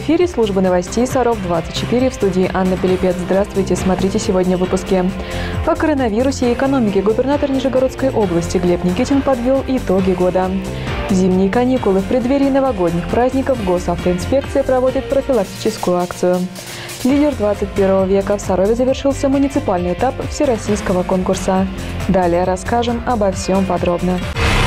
эфире служба новостей Саров-24, в студии Анна Пилипец. Здравствуйте, смотрите сегодня в выпуске. По коронавирусе и экономике губернатор Нижегородской области Глеб Никитин подвел итоги года. В зимние каникулы в преддверии новогодних праздников госавтоинспекция проводит профилактическую акцию. Лидер 21 века. В Сарове завершился муниципальный этап всероссийского конкурса. Далее расскажем обо всем подробно.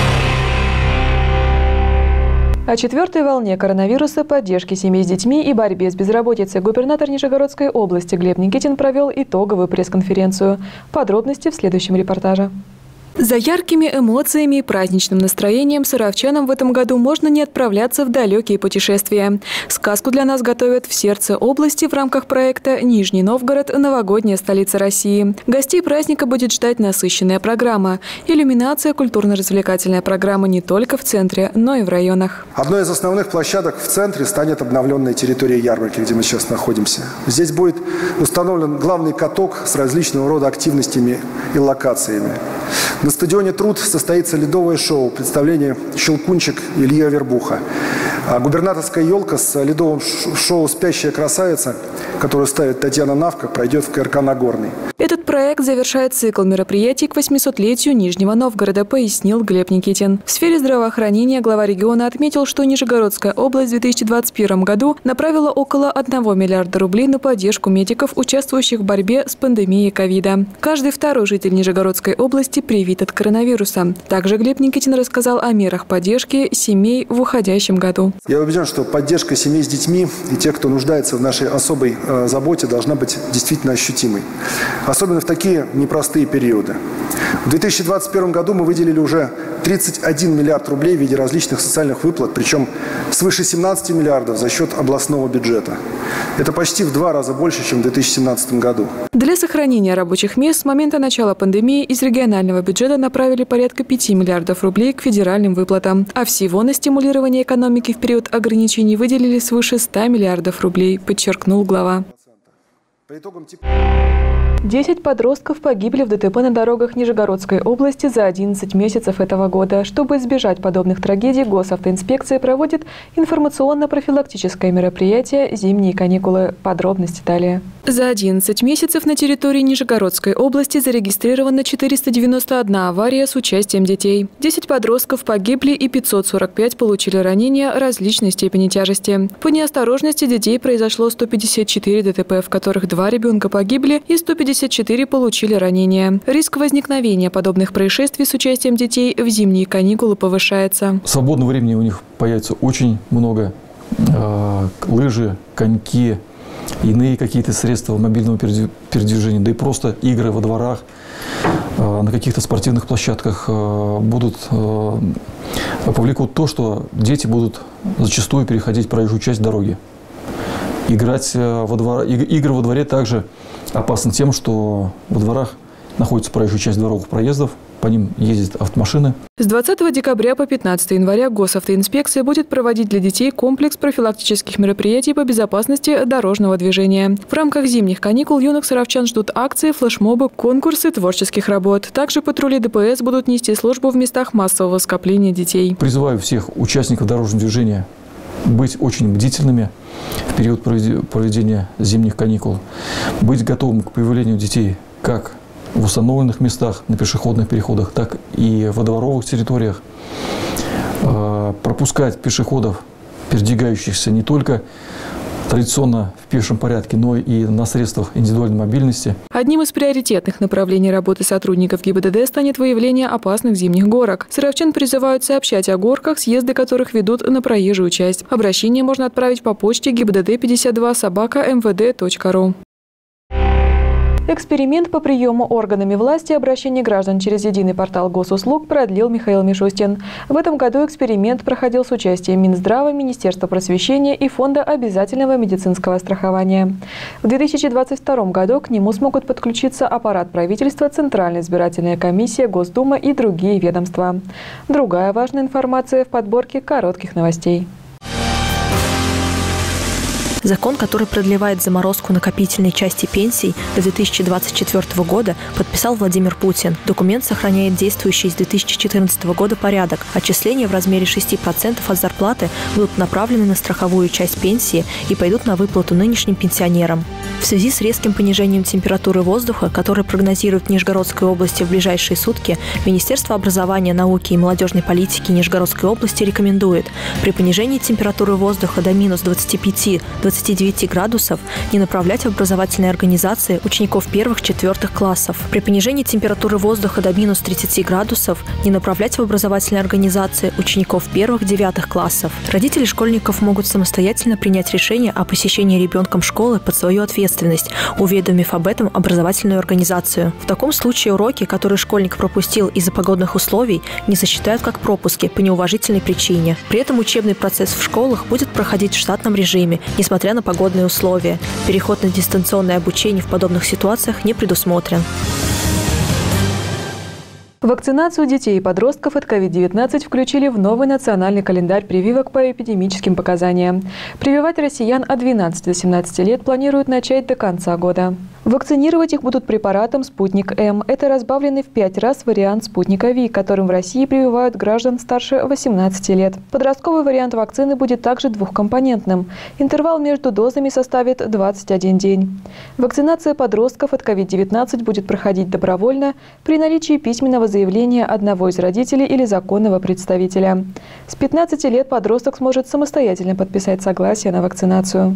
О четвертой волне коронавируса, поддержке семей с детьми и борьбе с безработицей губернатор Нижегородской области Глеб Никитин провел итоговую пресс-конференцию. Подробности в следующем репортаже. За яркими эмоциями и праздничным настроением саровчанам в этом году можно не отправляться в далекие путешествия. Сказку для нас готовят в сердце области в рамках проекта «Нижний Новгород. Новогодняя столица России». Гостей праздника будет ждать насыщенная программа. Иллюминация, культурно-развлекательная программа не только в центре, но и в районах. Одной из основных площадок в центре станет обновленная территория ярмарки, где мы сейчас находимся. Здесь будет установлен главный каток с различного рода активностями и локациями. На стадионе «Труд» состоится ледовое шоу, представление «Щелкунчик» Ильи Авербуха. А губернаторская елка с ледовым шоу «Спящая красавица», которую ставит Татьяна Навка, пройдет в КРК Нагорный. Этот проект завершает цикл мероприятий к 800-летию Нижнего Новгорода, пояснил Глеб Никитин. В сфере здравоохранения глава региона отметил, что Нижегородская область в 2021 году направила около 1 миллиарда рублей на поддержку медиков, участвующих в борьбе с пандемией ковида. Каждый второй житель Нижегородской области привит от коронавируса. Также Глеб Никитин рассказал о мерах поддержки семей в уходящем году. Я убежден, что поддержка семей с детьми и тех, кто нуждается в нашей особой заботе, должна быть действительно ощутимой. Особенно в такие непростые периоды. В 2021 году мы выделили уже 31 миллиард рублей в виде различных социальных выплат, причем свыше 17 миллиардов за счет областного бюджета. Это почти в 2 раза больше, чем в 2017 году. Для сохранения рабочих мест с момента начала пандемии из регионального бюджета направили порядка 5 миллиардов рублей к федеральным выплатам. А всего на стимулирование экономики в период ограничений выделили свыше 100 миллиардов рублей, подчеркнул глава. 10 подростков погибли в ДТП на дорогах Нижегородской области за 11 месяцев этого года. Чтобы избежать подобных трагедий, госавтоинспекция проводит информационно-профилактическое мероприятие «Зимние каникулы». Подробности далее. За 11 месяцев на территории Нижегородской области зарегистрировано 491 авария с участием детей. 10 подростков погибли и 545 получили ранения различной степени тяжести. По неосторожности детей произошло 154 ДТП, в которых 2 ребенка погибли и 154 получили ранения. Риск возникновения подобных происшествий с участием детей в зимние каникулы повышается. Свободного времени у них появится очень много. Лыжи, коньки, иные какие-то средства мобильного передвижения, да и просто игры во дворах, на каких-то спортивных площадках повлекут то, что дети будут зачастую переходить проезжую часть дороги. Игры во дворе также опасны тем, что во дворах находится проезжая часть дворовых проездов, по ним ездят автомашины. С 20 декабря по 15 января госавтоинспекция будет проводить для детей комплекс профилактических мероприятий по безопасности дорожного движения. В рамках зимних каникул юных саровчан ждут акции, флешмобы, конкурсы творческих работ. Также патрули ДПС будут нести службу в местах массового скопления детей. Призываю всех участников дорожного движения быть очень бдительными в период проведения зимних каникул, быть готовым к появлению детей как в установленных местах, на пешеходных переходах, так и во дворовых территориях, пропускать пешеходов, передвигающихся не только традиционно в пешем порядке, но и на средствах индивидуальной мобильности. Одним из приоритетных направлений работы сотрудников ГИБДД станет выявление опасных зимних горок. Саровчан призывают сообщать о горках, съезды которых ведут на проезжую часть. Обращение можно отправить по почте gibdd52@mvd.ru. Эксперимент по приему органами власти обращений граждан через единый портал госуслуг продлил Михаил Мишустин. В этом году эксперимент проходил с участием Минздрава, Министерства просвещения и Фонда обязательного медицинского страхования. В 2022 году к нему смогут подключиться аппарат правительства, Центральная избирательная комиссия, Госдума и другие ведомства. Другая важная информация в подборке коротких новостей. Закон, который продлевает заморозку накопительной части пенсий до 2024 года, подписал Владимир Путин. Документ сохраняет действующий с 2014 года порядок. Отчисления в размере 6% от зарплаты будут направлены на страховую часть пенсии и пойдут на выплату нынешним пенсионерам. В связи с резким понижением температуры воздуха, который прогнозирует в Нижегородской области в ближайшие сутки, Министерство образования, науки и молодежной политики Нижегородской области рекомендует при понижении температуры воздуха до минус 25-29 градусов не направлять в образовательные организации учеников 1-4 классов. При понижении температуры воздуха до минус 30 градусов не направлять в образовательные организации учеников 1-9 классов. Родители школьников могут самостоятельно принять решение о посещении ребенком школы под свою ответственность, уведомив об этом образовательную организацию. В таком случае уроки, которые школьник пропустил из-за погодных условий, не засчитают как пропуски по неуважительной причине. При этом учебный процесс в школах будет проходить в штатном режиме, несмотря на погодные условия. Переход на дистанционное обучение в подобных ситуациях не предусмотрен. Вакцинацию детей и подростков от COVID-19 включили в новый национальный календарь прививок по эпидемическим показаниям. Прививать россиян от 12 до 17 лет планируют начать до конца года. Вакцинировать их будут препаратом «Спутник-М». Это разбавленный в 5 раз вариант «Спутника Ви», которым в России прививают граждан старше 18 лет. Подростковый вариант вакцины будет также двухкомпонентным. Интервал между дозами составит 21 день. Вакцинация подростков от COVID-19 будет проходить добровольно при наличии письменного заявления одного из родителей или законного представителя. С 15 лет подросток сможет самостоятельно подписать согласие на вакцинацию.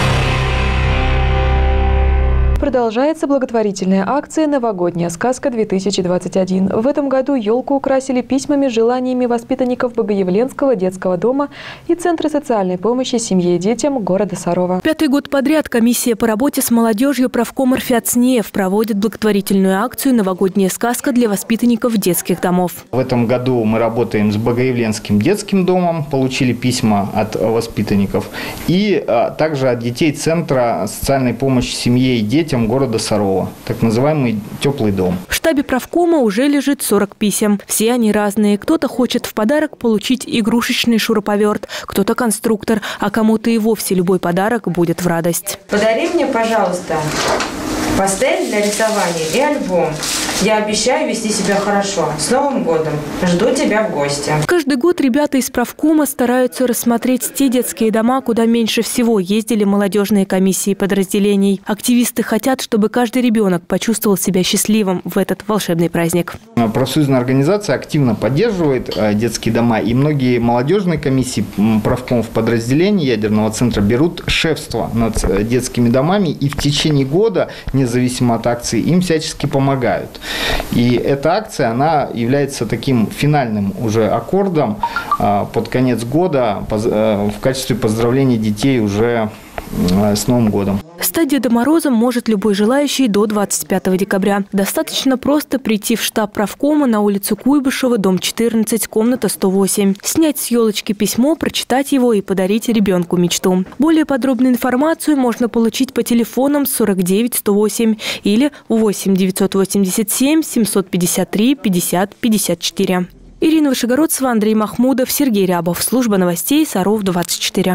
Продолжается благотворительная акция «Новогодняя сказка-2021». В этом году елку украсили письмами с желаниями воспитанников Богоявленского детского дома и Центра социальной помощи семье и детям города Сарова. 5-й год подряд комиссия по работе с молодежью правкома РФИАЦНЕФ проводит благотворительную акцию «Новогодняя сказка» для воспитанников детских домов. В этом году мы работаем с Богоявленским детским домом, получили письма от воспитанников, и также от детей Центра социальной помощи семье и детям города Сарова, так называемый «Теплый дом». В штабе правкома уже лежит 40 писем. Все они разные. Кто-то хочет в подарок получить игрушечный шуруповерт, кто-то конструктор, а кому-то и вовсе любой подарок будет в радость. Подари мне, пожалуйста, пастель для рисования и альбом. Я обещаю вести себя хорошо. С Новым годом! Жду тебя в гости. Каждый год ребята из правкома стараются рассмотреть те детские дома, куда меньше всего ездили молодежные комиссии подразделений. Активисты хотят, чтобы каждый ребенок почувствовал себя счастливым в этот волшебный праздник. Профсоюзная организация активно поддерживает детские дома, и многие молодежные комиссии правкомов подразделений ядерного центра берут шефство над детскими домами, и в течение года, независимо от акции, им всячески помогают. И эта акция, она является таким финальным уже аккордом под конец года в качестве поздравления детей уже с Новым годом. Стать Дедом Морозом может любой желающий до 25 декабря. Достаточно просто прийти в штаб правкома на улицу Куйбышева, дом 14, комната 108. Снять с елочки письмо, прочитать его и подарить ребенку мечту. Более подробную информацию можно получить по телефонам 49 108 или 8 987 753 50 54. Ирина Вышегородцева, Андрей Махмудов, Сергей Рябов. Служба новостей Саров 24.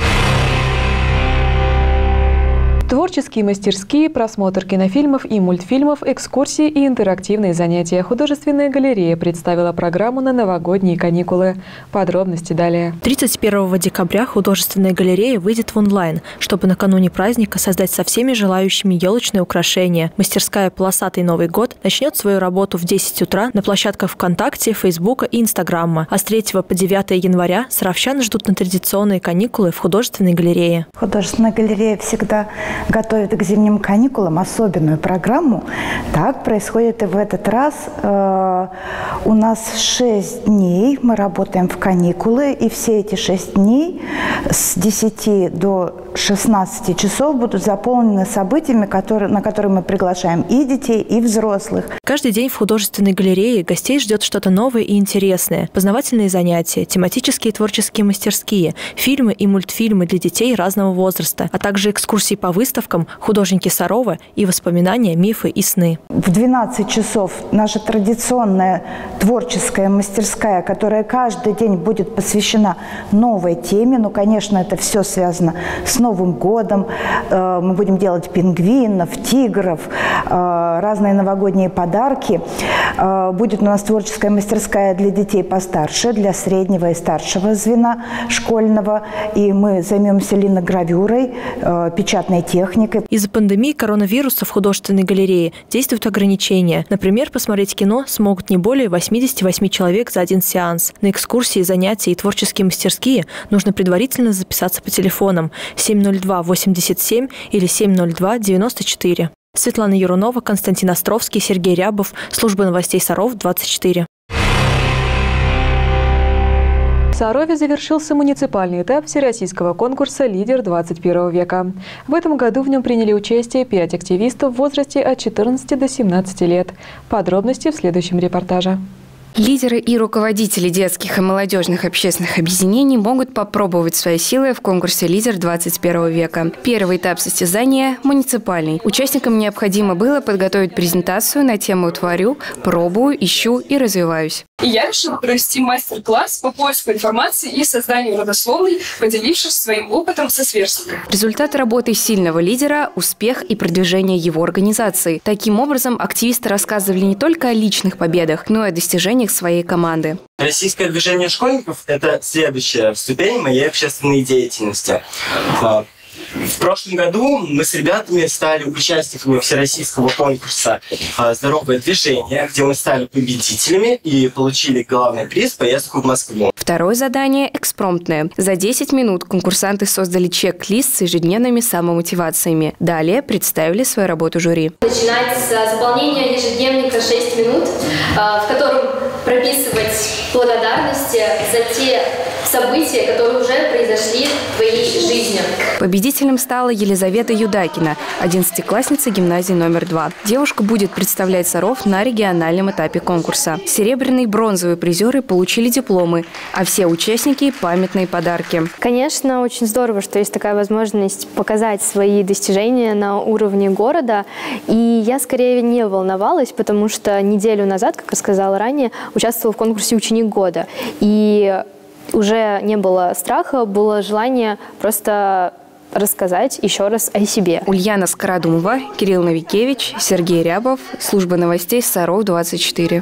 Творческие мастерские, просмотр кинофильмов и мультфильмов, экскурсии и интерактивные занятия. Художественная галерея представила программу на новогодние каникулы. Подробности далее. 31 декабря художественная галерея выйдет в онлайн, чтобы накануне праздника создать со всеми желающими елочные украшения. Мастерская «Полосатый Новый год» начнет свою работу в 10 утра на площадках ВКонтакте, Фейсбука и Инстаграма. А с 3 по 9 января саровчан ждут на традиционные каникулы в художественной галерее. Художественная галерея всегда готовит к зимним каникулам особенную программу. Так происходит и в этот раз. У нас 6 дней мы работаем в каникулы, и все эти 6 дней с 10 до 16 часов будут заполнены событиями, на которые мы приглашаем и детей, и взрослых. Каждый день в художественной галерее гостей ждет что-то новое и интересное. Познавательные занятия, тематические творческие мастерские, фильмы и мультфильмы для детей разного возраста, а также экскурсии по выставкам выставкам «Художники Сарова» и «Воспоминания, мифы и сны». В 12 часов наша традиционная творческая мастерская, которая каждый день будет посвящена новой теме. Ну, конечно, это все связано с Новым годом. Мы будем делать пингвинов, тигров, разные новогодние подарки. Будет у нас творческая мастерская для детей постарше, для среднего и старшего звена школьного. И мы займемся линогравюрой, печатной техникой. Из-за пандемии коронавируса в художественной галерее действуют ограничения. Например, посмотреть кино смогут не более 88 человек за один сеанс. На экскурсии, занятия и творческие мастерские нужно предварительно записаться по телефонам 702-87 или 702-94. Светлана Ярунова, Константин Островский, Сергей Рябов. Служба новостей Саров, 24. В Сарове завершился муниципальный этап всероссийского конкурса «Лидер 21 века». В этом году в нем приняли участие 5 активистов в возрасте от 14 до 17 лет. Подробности в следующем репортаже. Лидеры и руководители детских и молодежных общественных объединений могут попробовать свои силы в конкурсе «Лидер 21 века». Первый этап состязания – муниципальный. Участникам необходимо было подготовить презентацию на тему «Творю, пробую, ищу и развиваюсь». И я решила провести мастер-класс по поиску информации и созданию родословной, поделившись своим опытом со сверстниками. Результат работы сильного лидера – успех и продвижение его организации. Таким образом, активисты рассказывали не только о личных победах, но и о достижениях своей команды. Российское движение школьников – это следующая ступень моей общественной деятельности. В прошлом году мы с ребятами стали участниками всероссийского конкурса «Здоровое движение», где мы стали победителями и получили главный приз – поездку в Москву. Второе задание – экспромтное. За 10 минут конкурсанты создали чек-лист с ежедневными самомотивациями. Далее представили свою работу жюри. Начинать с заполнения ежедневника 6 минут, в котором прописывать благодарности за те события, которые уже произошли в твоей жизни. Победителем стала Елизавета Юдакина, 11-классница гимназии номер 2. Девушка будет представлять Саров на региональном этапе конкурса. Серебряные и бронзовые призеры получили дипломы, а все участники – памятные подарки. Конечно, очень здорово, что есть такая возможность показать свои достижения на уровне города. И я скорее не волновалась, потому что неделю назад, как рассказала ранее, участвовала в конкурсе «Ученик года». И уже не было страха, было желание просто рассказать еще раз о себе. Ульяна Скородумова, Кирилл Новикевич, Сергей Рябов, служба новостей Саров, 24.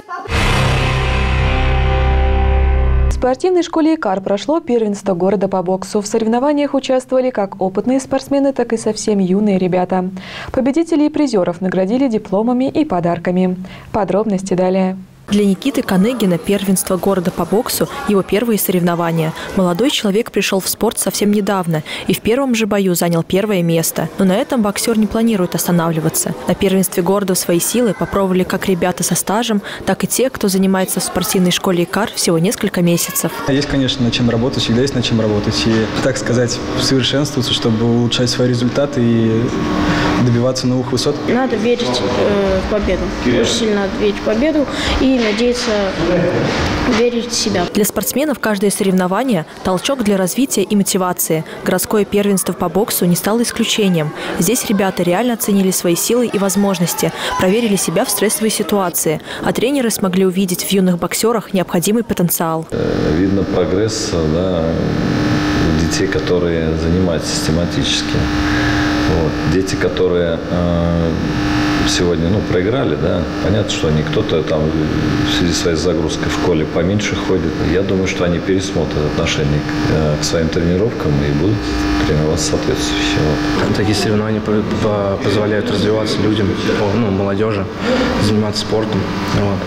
В спортивной школе «Икар» прошло первенство города по боксу. В соревнованиях участвовали как опытные спортсмены, так и совсем юные ребята. Победителей и призеров наградили дипломами и подарками. Подробности далее. Для Никиты Каныгина первенство города по боксу – его первые соревнования. Молодой человек пришел в спорт совсем недавно и в первом же бою занял первое место. Но на этом боксер не планирует останавливаться. На первенстве города свои силы попробовали как ребята со стажем, так и те, кто занимается в спортивной школе «Икар» всего несколько месяцев. Есть, конечно, над чем работать, всегда есть над чем работать. И, так сказать, совершенствоваться, чтобы улучшать свои результаты и добиваться новых высот. Надо верить в победу. Очень сильно надо верить в победу и надеяться верить в себя. Для спортсменов каждое соревнование – толчок для развития и мотивации. Городское первенство по боксу не стало исключением. Здесь ребята реально оценили свои силы и возможности, проверили себя в стрессовой ситуации. А тренеры смогли увидеть в юных боксерах необходимый потенциал. Видно прогресс, да, у детей, которые занимаются систематически. Вот. Дети, которые сегодня проиграли, да, понятно, что они кто-то там в связи с своей загрузкой в школе поменьше ходит. Я думаю, что они пересмотрят отношение к своим тренировкам и будут тренироваться соответствующе. Вот. Такие соревнования позволяют развиваться людям, молодежи, заниматься спортом. Вот.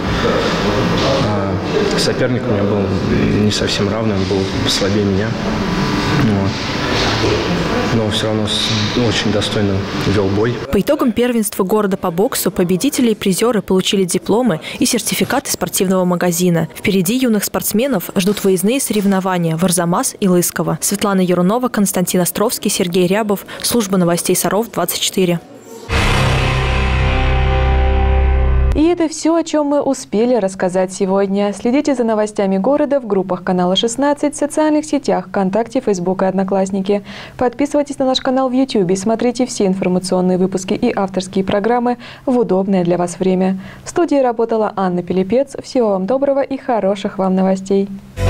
Соперник у меня был не совсем равный, он был послабее меня. Вот. Но все равно очень достойно вел бой. По итогам первенства города по боксу победители и призеры получили дипломы и сертификаты спортивного магазина. Впереди юных спортсменов ждут выездные соревнования в Арзамас и Лысково. Светлана Ярунова, Константин Островский, Сергей Рябов. Служба новостей Саров, 24. И это это все, о чем мы успели рассказать сегодня. Следите за новостями города в группах канала 16, в социальных сетях ВКонтакте, Фейсбук и Одноклассники. Подписывайтесь на наш канал в YouTube, смотрите все информационные выпуски и авторские программы в удобное для вас время. В студии работала Анна Пилипец. Всего вам доброго и хороших вам новостей.